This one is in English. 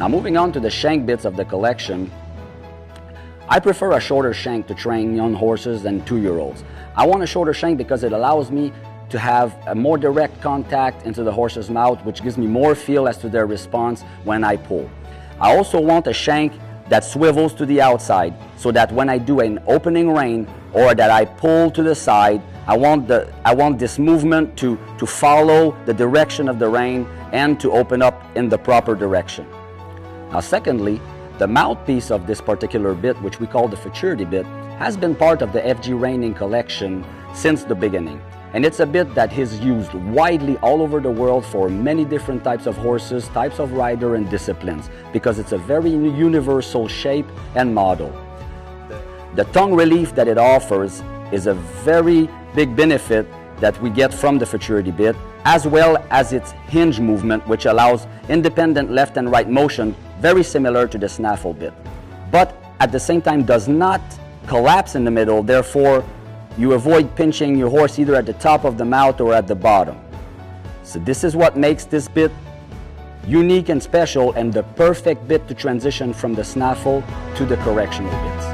Now moving on to the shank bits of the collection, I prefer a shorter shank to train young horses than 2-year-olds. I want a shorter shank because it allows me to have a more direct contact into the horse's mouth, which gives me more feel as to their response when I pull. I also want a shank that swivels to the outside, so that when I do an opening rein or that I pull to the side, I want this movement to follow the direction of the rein and to open up in the proper direction. Now secondly, the mouthpiece of this particular bit, which we call the Futurity Bit, has been part of the FG reining collection since the beginning. And it's a bit that is used widely all over the world for many different types of horses, types of rider and disciplines, because it's a very universal shape and model. The tongue relief that it offers is a very big benefit that we get from the Futurity Bit, as well as its hinge movement, which allows independent left and right motion, very similar to the snaffle bit, but at the same time does not collapse in the middle. Therefore, you avoid pinching your horse either at the top of the mouth or at the bottom. So this is what makes this bit unique and special, and the perfect bit to transition from the snaffle to the correctional bits.